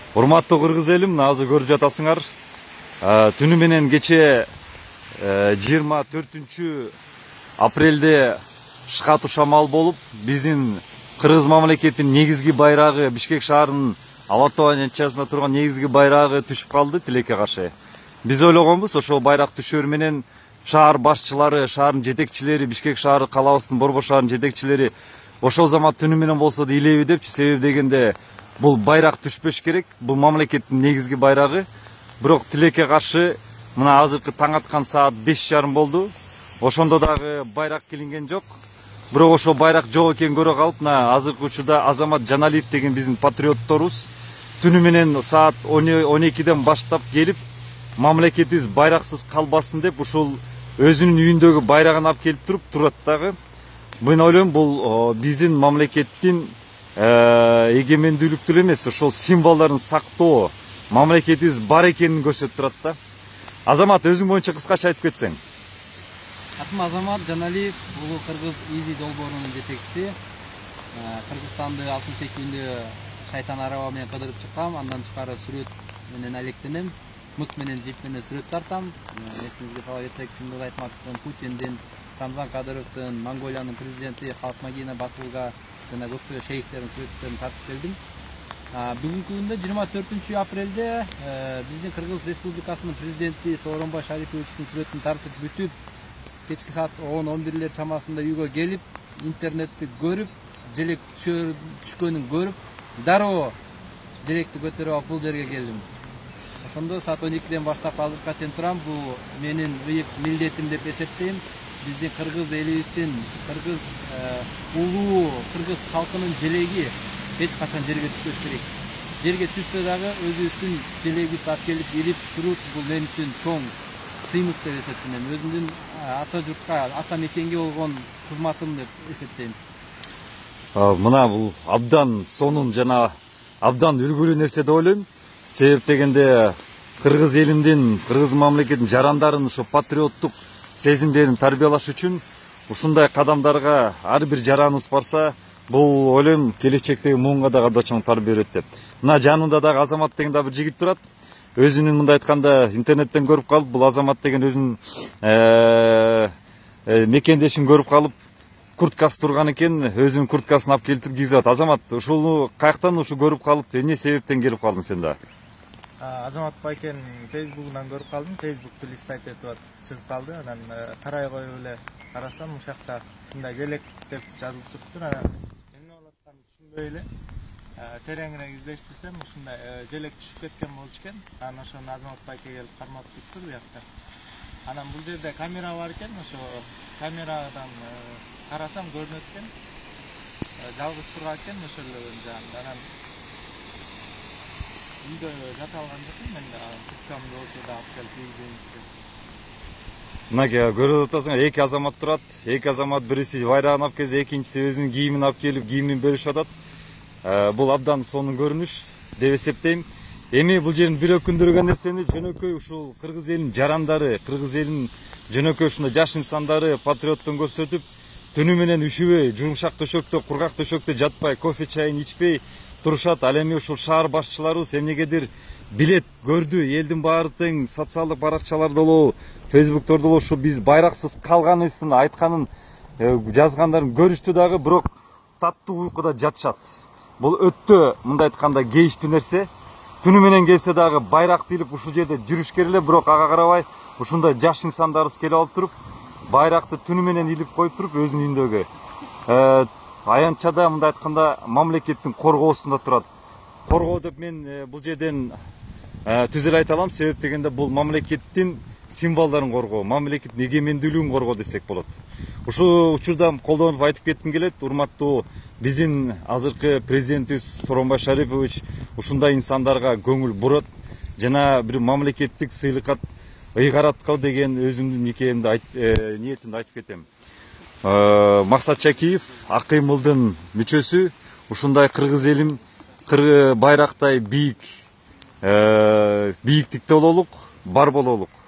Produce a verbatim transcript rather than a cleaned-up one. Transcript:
Урматтуу кыргыз элим, азыр көрүп жатасыңар. Түнү менен кече жыйырма төртүнчү апрелде шкату шамал болуп, биздин кыргыз мамлекетинин негизги байрагы, Бишкек шаарынын Алатоо-Ненчасында турган негизги байрагы түшүп калды тилекке каршы. Биз ойлогонбуз, ошол байрак түшөр менен шаар башчылары, шаардын жетекчилери, Бишкек шаары калабыбыздын Борбор шаарынын жетекчилери ошол замат түнү менен болсо да илеби депчи. Себеби дегенде бул байрак түшпөш керек. Бул мамлекеттин негизги байрагы. Бирок тилекке каршы мына азыркы таң аткан саат беш жарым болду. Ошондо дагы байрак келинген жок. Бирок ошол байрак жок экенин көрө калып, мына азыркы учурда Азамат Жаналиев деген биздин патриотторубуз түнү менен саат он экиден баштап келип, мамлекетибиз байраксыз калбасын деп ушул өзүнүн үйүндөгү байрагын алып келип туруп турат дагы. Мен ойлойм, бул биздин мамлекеттин эгемендүүлүктүү эмес, ошол символдорун сактоо, мамлекетибиз бар экенин көрсөтүп турат да. Азамат, өзүң боюнча кыскача айтып кетсең. Атым Азамат Жаналиев, бул кыргыз изи долбоорунун жетекчиси. Кыргызстанды алтымыш экинде шайтан араба менен кыдырып чыккам, андан тышкары сүрөт менен алектенем, мык менен жип менен сүрөт тартам. Эсиңизге сала кетсек, Чыңгыз Айтматовдун, Путиндин, Рамзан Кадыровдун, Монголиянын президенти Халтмагина Батылга жана көптөгөн шейхтердин сүрөттерин тартып келдим. Бүгүнкү күндө жыйырма төртүнчү апрелде биздин Кыргыз Республикасынын президенти Сооронбай Шариповичтин сүрөтүн тартып бүтүп, кечки саат он он бирлер чамасында үйгө келип, интернетти көрүп, желек түшкөнүн көрүп, дароо желекти көтөрүп алып бул жерге келдим. Ошондо саат он экиден баштап азыркыга чейин турам. Бул менин ыйык милдетим деп эсептейм. Биздин кыргыз элибиздин, кыргыз улуу кыргыз халкынын желеги эч качан жерге түшпөш керек. Жерге түшсө дагы өзүбүздүн желегибизди алып келип илип туруш бул мен үчүн чоң сыймык деп эсептейм. Өзүмдүн ата журтка, ата мекенге болгон кызматым деп эсептейм. Мына бул абдан сонун жана абдан үлгүлүү нерсе деп ойлойм. Себеп дегенде кыргыз элимдин, кыргыз мамлекетинин жарандарын ошо патриоттук сезимдерин тарбиялаш үчүн ушундай кадамдарга ар бир жараныбыз барса, бул ойлойм келечектеги муунга дагы абдан чоң тарбия берет деп. Мына жанында дагы Азамат деген да бир жигит турат. Өзүнүн мындай айтканда интернеттен көрүп калып, бул Азамат деген өзүнүн мекендешин көрүп калып, курткасы турган экен, өзүнүн курткасын алып келип кийип атат. Азамат, ушуну каяктан ушу көрүп калып, эмне себептен келип калдың сен да? Азамат байкенин фейсбугунан көрүп калдым, фейсбукту листайт этип атып чыгып калды. Анан карай коюп эле карасам, ушакта ушундай желек деп жазылып туруптур. Анан эмне болуп атканын түшүнбөй эле тереңирээк издештирсем, ушундай желек түшүп кеткен болчу экен. Анан ошону Азамат байке келип кармап туруптур буякта. Анан бул жерде камера бар экен, ошо камерадан карасам көрүнөт экен. Жалгыз турган экен ошолордун жанында. Анан үйдө жата алган жокмун, мен курткамды болсо да алып келип кийгизейинчи. Мына көрүп атасыңар, эки Азамат турат. Эки Азамат, бириси байрагын алып келсе, экинчиси өзүнүн кийимин алып келип кийимин бөлүшүп атат. Бул абдан сонун көрүнүш деп эсептейм. Эми бул жерин бирөө күндүргөн нерсени жөнөкөй ушул кыргыз элинин жарандары, кыргыз элинин жөнөкөй ушундай жаш инсандары патриоттун көрсөтүп, түнү менен үшүбөй, жумшак төшөктө, кургак төшөктө жатпай, кофе чайын ичпей турушат. Ал эми ушул шаар башчыларыбыз эмнегедир билет, көрдү, элдин баары тең социалдык баракчаларда болобу, фейсбуктордо болобу, ушу биз байраксыз калганыбыздын айтканын, жазгандарын көрүштү дагы, бирок таттуу уйкуда жатышат. Бул өтө мындай айтканда кейиштүү нерсе. Түнү менен келсе дагы байракты илип ушул жерде жүрүш керек эле, бирок ага карабай ушундай жаш инсандарыбыз келип алып туруп, байракты түнү менен илип коюп туруп өзүнүн үйүндөгү аянтча да мындай айтканда мамлекеттин коргоосунда турат. Коргоо деп мен бул жерден түз эле айта алам. Себеп дегенде бул мамлекеттин символдорун коргоо, мамлекеттин эгемендүүлүгүн коргоо десек болот. Ушул учурда колдонуп айтып кетким келет. Урматтуу биздин азыркы президентибиз Сооронбай Шарипович ушундай инсандарга көңүл бурат жана бир мамлекеттик сыйлыкат ыйгараткау деген өзүмдүн никемди ниетимди айтып кетем. Максат Чакиев, ак кыймылдын мүчөсү, ушундай кыргыз элим байрактай бийик бийиктикте бололук, бар бололук.